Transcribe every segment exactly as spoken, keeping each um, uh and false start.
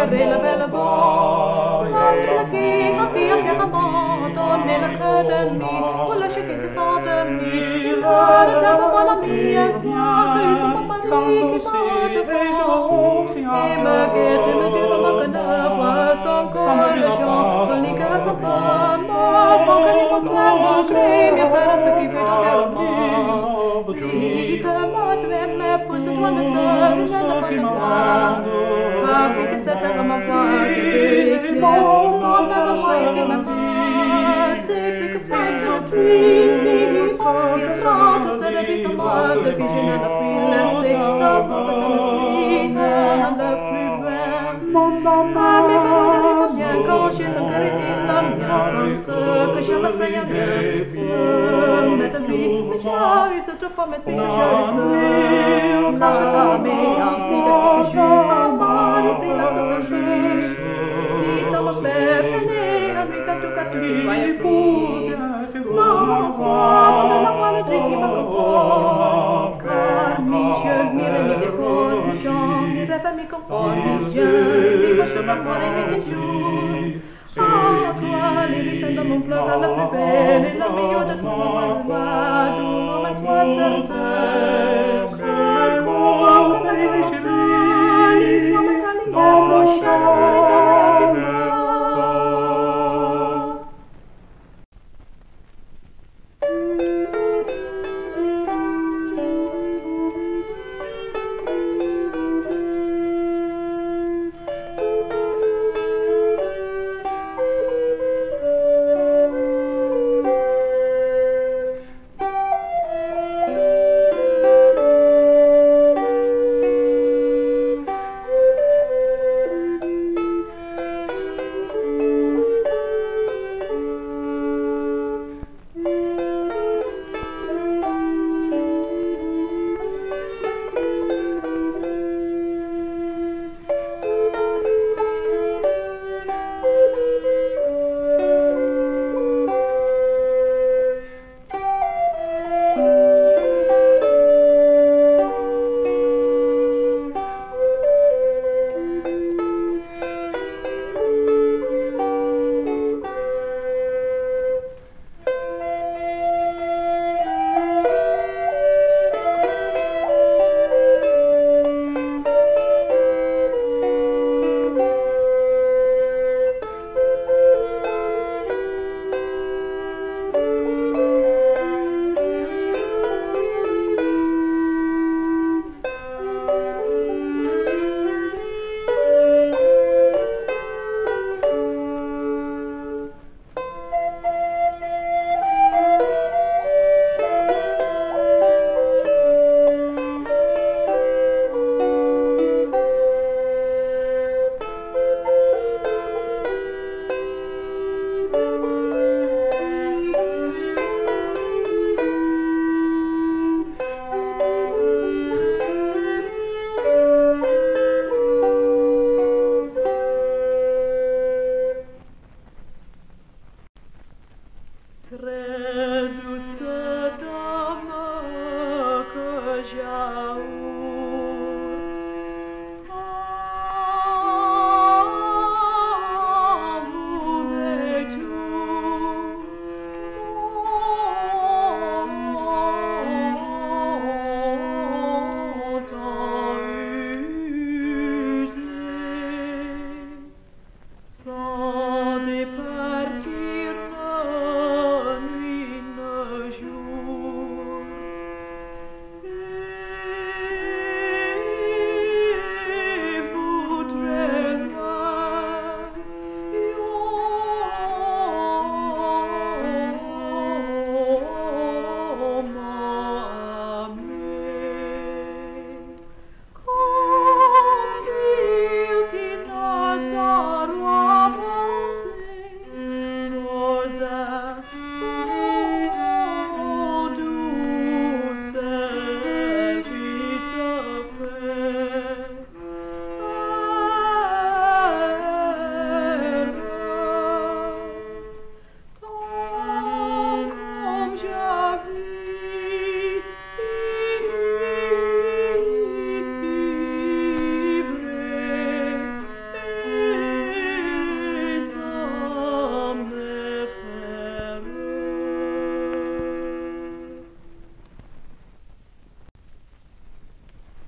bella bella voce, quando la king non via terremoto nella credemi, con lascia che si sottemi, ora te la mia sua, che sono papari che vado e me che te me dire ma che ne va son collegium, con li che sa pa, ma fa che mi mostrano cremi a fare se chi vedo per me, di che madre me puse tu ne sei nella panna, capi che se te la ma fa che che non da mai che me fa, se più che spesso tu si fa, che tratto se da vista ma se fice nella fila se sa come se ne svina alla frive, ma me va bien quand je suis carré la mia sans que je me spraya de se mettre vie mais j'ai ce tout pour me speech je sais la chata me a pris de que je ma ni pris la sa je qui t'a fait venir à lui quand tu quand tu vas pour non ça la la tricky ma conforme car mi je mire mi de con mi rêve mi conforme je mi faccio sapore mi te giù ah toi les risques dans mon plat la plus belle la meilleure de tout mon malvado ma sua certezza come come chelini sua mecanica prochaine et de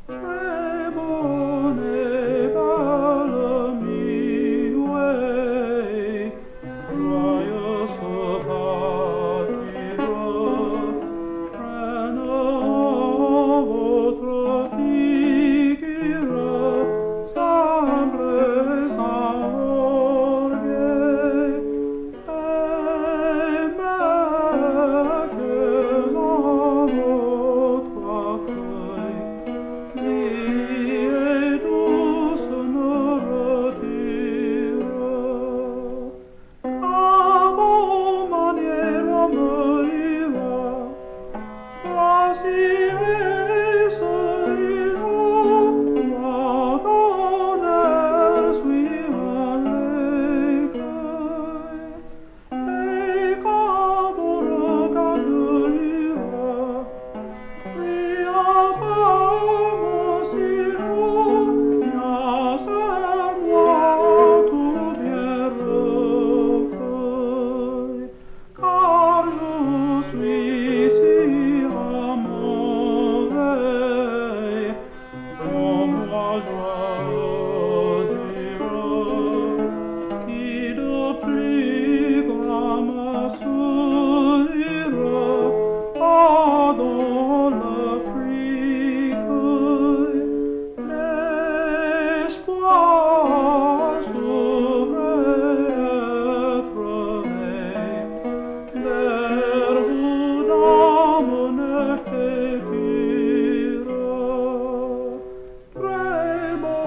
Tremo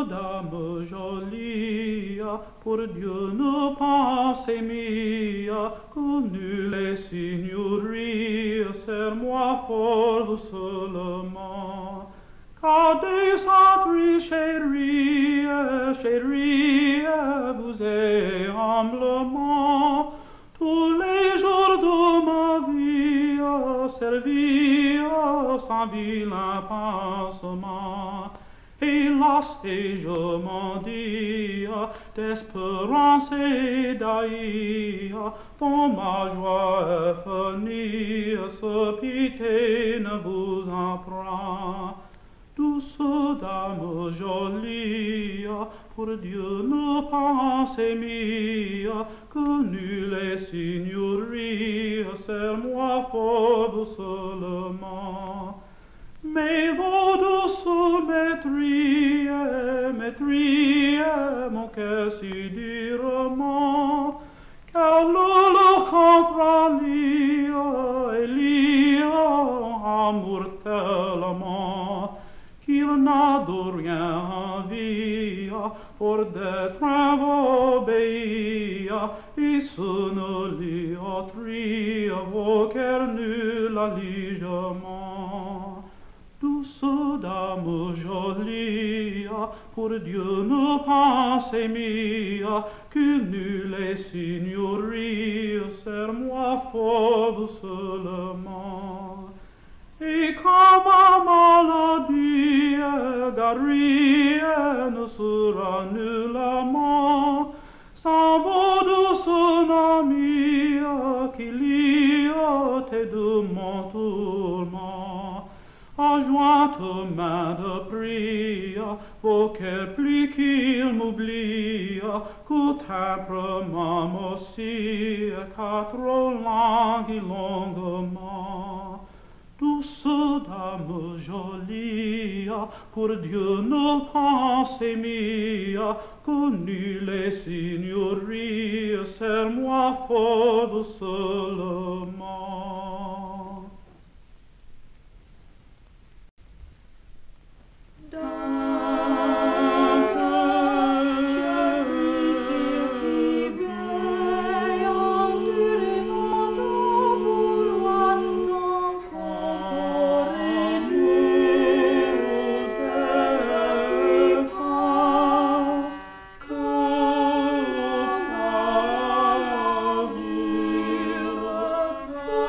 dame jolie, pour Dieu ne pensez mia, connu les signories, serre-moi fort seulement. Car des centres chéris, chéris, vous ai humblement, tous les jours de ma vie, servi sans vilain pansement. Hélas, et je m'en dis, d'espérance et d'haï, dont ma joie est finie, ce pitié ne vous en prend. Douce dame jolie, pour Dieu ne pensez mia, que nul les signories, serre-moi fort seulement. Mais vos douces maîtries, maîtries, mon cœur si durement, car le leur contralie et lie amour tellement, qu'il n'a de rien envie, pour d'être un obéi, et ce ne lui autrui, vos cœurs nul alligement. Douce dame jolie, pour Dieu ne pensez mia, que nul les signories, serre-moi fort seulement. Et quand ma maladie guérie ne sera nullement, sans vos douces amis qui lient de mon tourment, à jointe main de prière, vos cœurs plus qu'ils m'oublient, qu'au temperament m'aussi, qu'à trop long et longuement. Douce dame jolie, pour Dieu ne pensez mia, connu les signories, serre-moi fort seulement. Oh,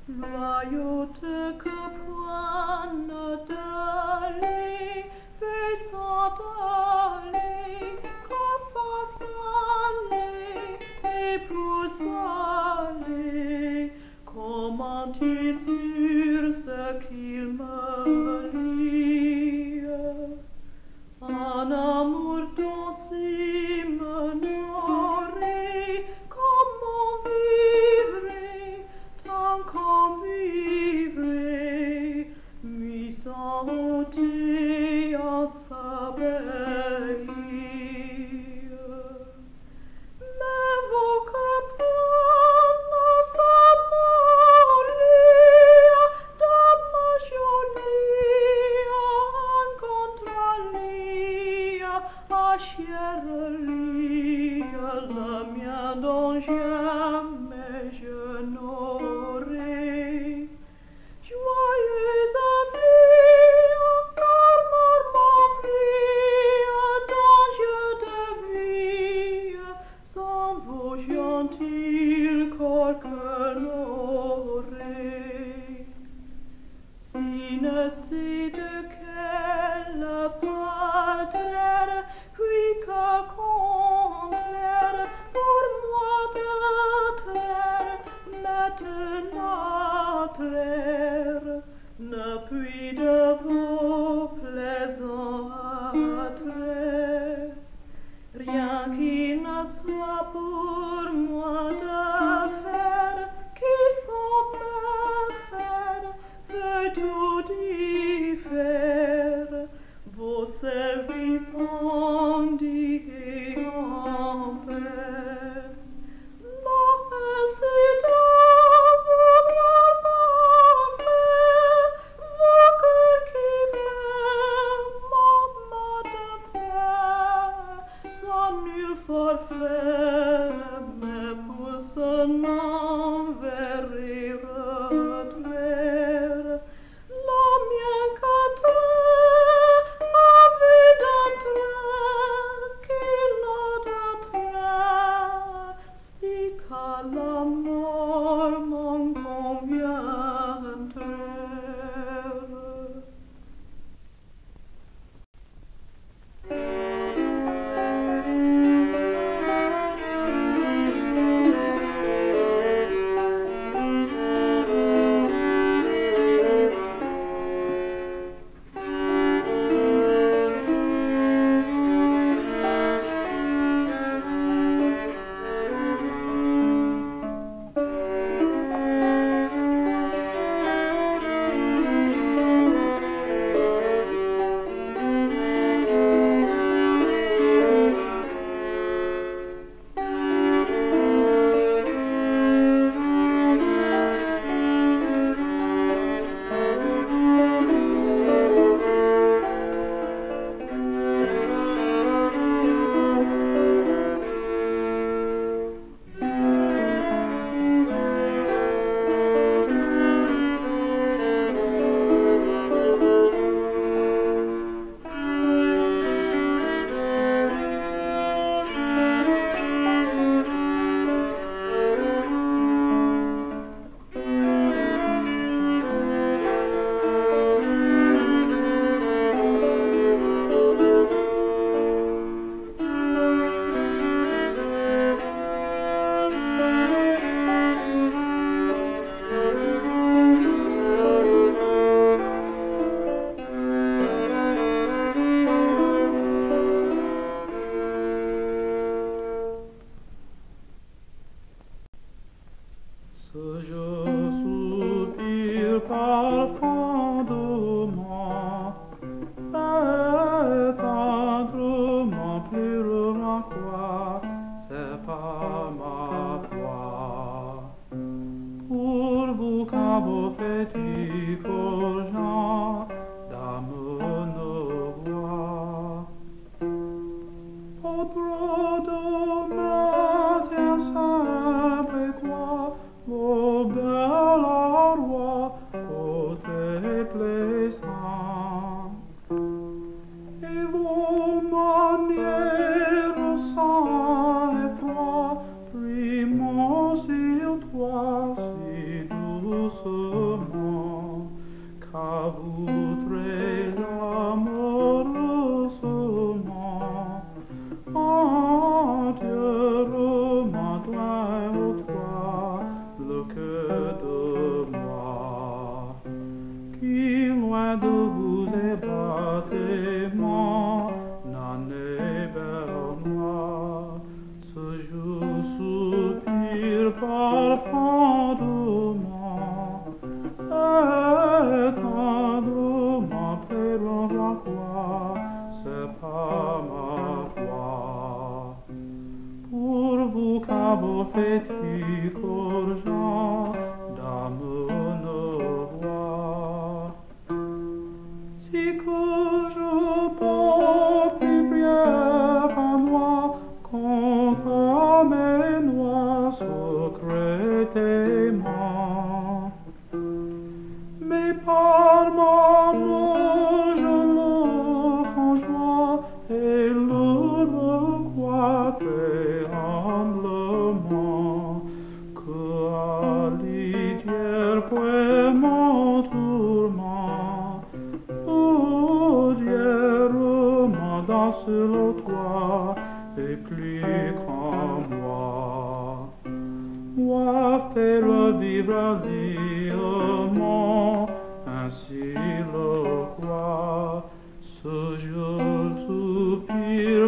Loyauté que point ne d'aller, faisant aller, qu'on fasse aller, et pour s'aller, commenter sur ce qu'il me lie. Un amour dont si me nourrit, comment vivre, tant qu'on vivrait, mis en ôté en s'abbaye. Mais vos capanes s'amollent, dans ma jolie, en contralie, à chierelie, le mien dont jamais je n'aurai. Joyeuse vie, encore mon vie, dont je devais, sans vos gentils corps que n'aurai. Si ne sais de quelle patère, puis que contraire, pour moi de terre, maintenant terre, ne puis de vos plaisants attraits. Rien qui ne soit pour moi d'affaire, qui sans faire, veut tout diffère, vos services en dit et en paix. Merci de vouloir m'offrir, vos cœurs qui fait mon mot de faire, sans nul forfait, mais pour ce nom verrai retrait. La mienne qu'attrait, envie d'entrer, qu'il a d'entrer, spique à la mort m'en conviendrait. Toi, si doux doucement, car voudrait l'amoureusement, entièrement loin au toi, le cœur de moi, qui loin de vous est bâtiment, n'en est vers moi. Ce jour soupire parfendement, et tendrement pleurant la croix, c'est pas ma foi. Pour vous qu'à vos fétiques urgents, d'âme ne voit, si que je peux plus prière en moi, contre mes noix secrètement, mais par ma main je le conjoins et le recois très humblement, que à litière point mon tourment, odièrement dans le toit, et plus qu'en moi. Moi faire vivre librement, ainsi le croit, ce jour soupire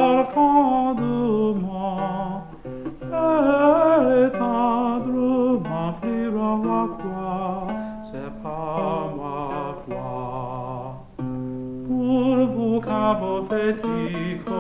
parfendement, et tendrement pleurant la croix, c'est pas ma foi. Pour vous qu'à vos fétiques